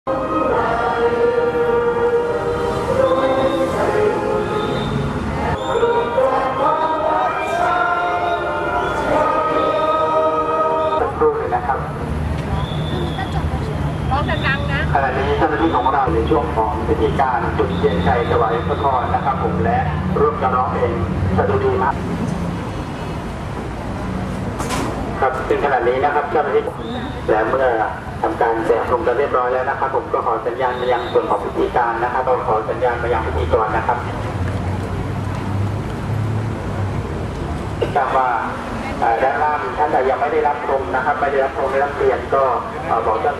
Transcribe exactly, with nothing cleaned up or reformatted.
ขณะนี้เจ้าหน้าที่ของเราในช่วงของพิธีการจุดเทียนชัยถวายพระพรนะครับผมและร่วมกันร้องเพลงสดุดีครับครับเป็นขณะนี้นะครับเจ้าหน้าที่และเมื่อทำการแจกลงกันเรียบร้อยแล้วนะครับผมก็ขอสัญญาณมายังส่วนของพิธีการนะครับเราขอสัญญาณมายังพิธีกรนะครับทราบว่าด้านล่างท่านใดยังไม่ได้รับชมนะครับไม่ได้รับชมไม่ได้รับเรียนก็บอกเจ้า